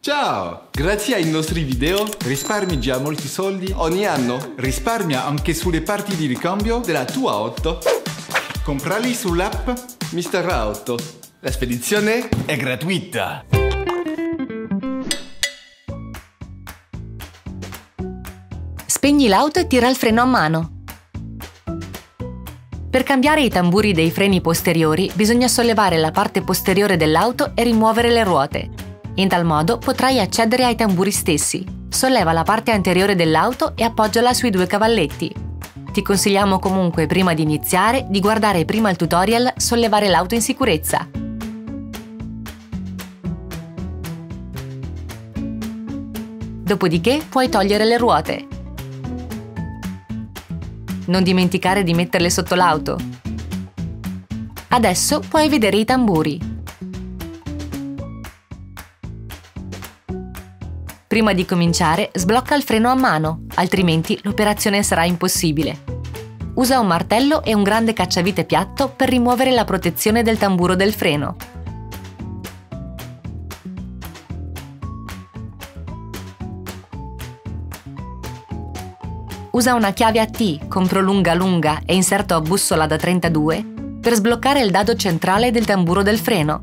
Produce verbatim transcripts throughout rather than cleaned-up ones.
Ciao! Grazie ai nostri video risparmi già molti soldi ogni anno. Risparmia anche sulle parti di ricambio della tua auto. Comprali sull'app mister Auto. La spedizione è gratuita. Spegni l'auto e tira il freno a mano. Per cambiare i tamburi dei freni posteriori bisogna sollevare la parte posteriore dell'auto e rimuovere le ruote. In tal modo potrai accedere ai tamburi stessi. Solleva la parte anteriore dell'auto e appoggiala sui due cavalletti. Ti consigliamo comunque, prima di iniziare, di guardare prima il tutorial Sollevare l'auto in sicurezza. Dopodiché puoi togliere le ruote. Non dimenticare di metterle sotto l'auto. Adesso puoi vedere i tamburi. Prima di cominciare, sblocca il freno a mano, altrimenti l'operazione sarà impossibile. Usa un martello e un grande cacciavite piatto per rimuovere la protezione del tamburo del freno. Usa una chiave a T con prolunga lunga e inserto a bussola da trentadue per sbloccare il dado centrale del tamburo del freno.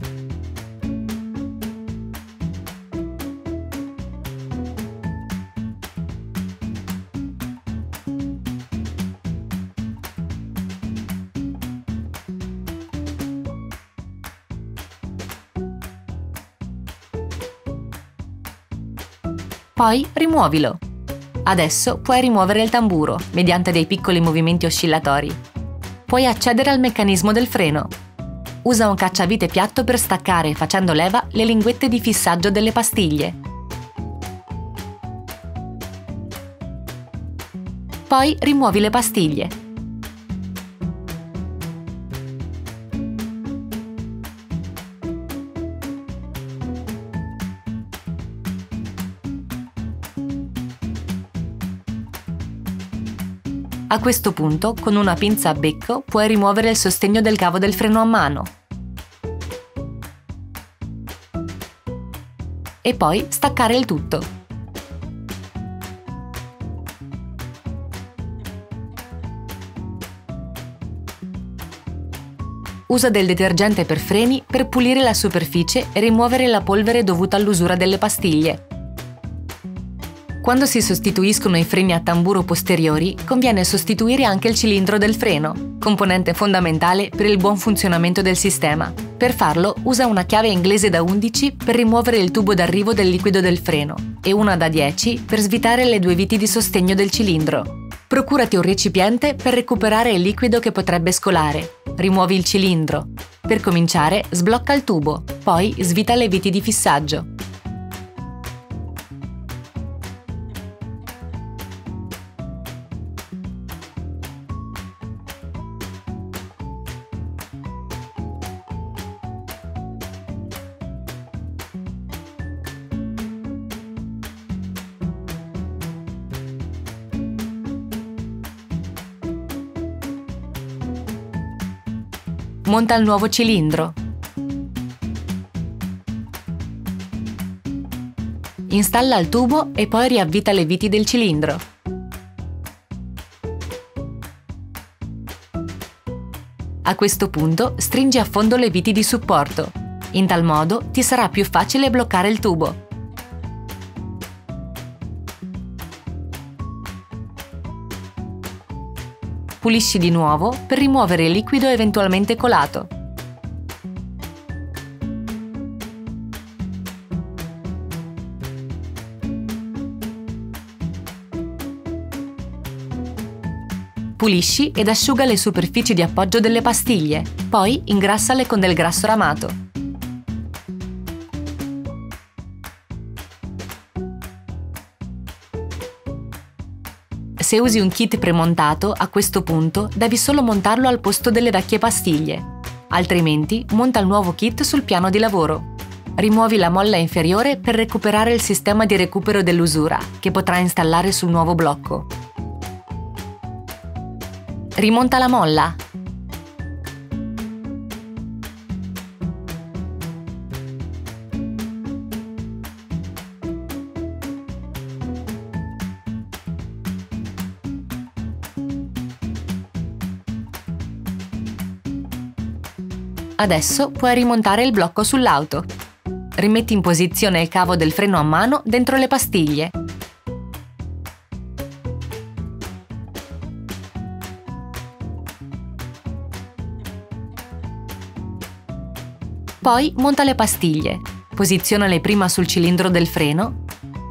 Poi rimuovilo. Adesso puoi rimuovere il tamburo mediante dei piccoli movimenti oscillatori. Puoi accedere al meccanismo del freno. Usa un cacciavite piatto per staccare, facendo leva, le linguette di fissaggio delle pastiglie. Poi rimuovi le pastiglie. A questo punto, con una pinza a becco, puoi rimuovere il sostegno del cavo del freno a mano. E poi staccare il tutto. Usa del detergente per freni per pulire la superficie e rimuovere la polvere dovuta all'usura delle pastiglie. Quando si sostituiscono i freni a tamburo posteriori, conviene sostituire anche il cilindro del freno, componente fondamentale per il buon funzionamento del sistema. Per farlo, usa una chiave inglese da undici per rimuovere il tubo d'arrivo del liquido del freno e una da dieci per svitare le due viti di sostegno del cilindro. Procurati un recipiente per recuperare il liquido che potrebbe scolare. Rimuovi il cilindro. Per cominciare, sblocca il tubo, poi svita le viti di fissaggio. Monta il nuovo cilindro. Installa il tubo e poi riavvita le viti del cilindro. A questo punto stringi a fondo le viti di supporto. In tal modo ti sarà più facile bloccare il tubo. Pulisci di nuovo per rimuovere il liquido eventualmente colato. Pulisci ed asciuga le superfici di appoggio delle pastiglie, poi ingrassale con del grasso ramato. Se usi un kit premontato, a questo punto devi solo montarlo al posto delle vecchie pastiglie. Altrimenti, monta il nuovo kit sul piano di lavoro. Rimuovi la molla inferiore per recuperare il sistema di recupero dell'usura, che potrai installare sul nuovo blocco. Rimonta la molla. Adesso puoi rimontare il blocco sull'auto. Rimetti in posizione il cavo del freno a mano dentro le pastiglie. Poi monta le pastiglie. Posizionale prima sul cilindro del freno,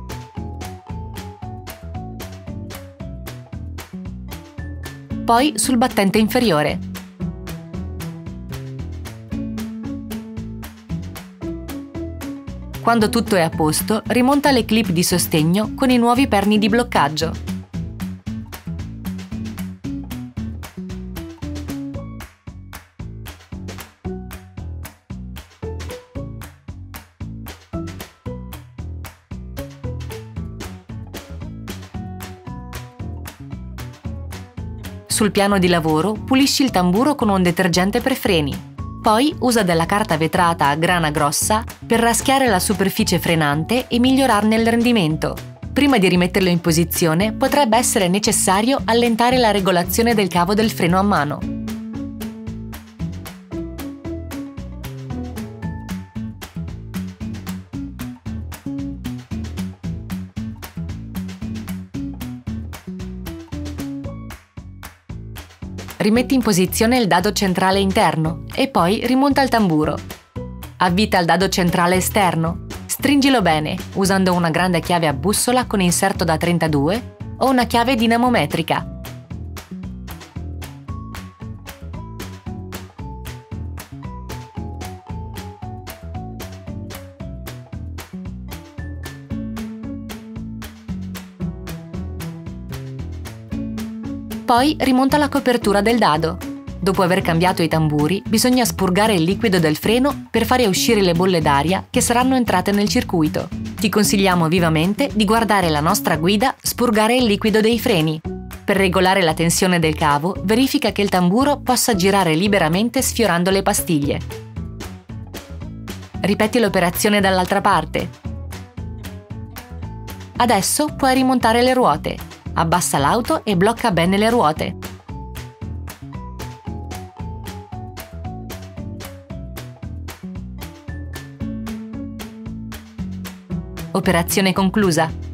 poi sul battente inferiore. Quando tutto è a posto, rimonta le clip di sostegno con i nuovi perni di bloccaggio. Sul piano di lavoro pulisci il tamburo con un detergente per freni. Poi usa della carta vetrata a grana grossa per raschiare la superficie frenante e migliorarne il rendimento. Prima di rimetterlo in posizione potrebbe essere necessario allentare la regolazione del cavo del freno a mano. Rimetti in posizione il dado centrale interno e poi rimonta il tamburo. Avvita il dado centrale esterno. Stringilo bene usando una grande chiave a bussola con inserto da trentadue o una chiave dinamometrica. Poi rimonta la copertura del dado. Dopo aver cambiato i tamburi, bisogna spurgare il liquido del freno per fare uscire le bolle d'aria che saranno entrate nel circuito. Ti consigliamo vivamente di guardare la nostra guida Spurgare il liquido dei freni. Per regolare la tensione del cavo, verifica che il tamburo possa girare liberamente sfiorando le pastiglie. Ripeti l'operazione dall'altra parte. Adesso puoi rimontare le ruote. Abbassa l'auto e blocca bene le ruote. Operazione conclusa.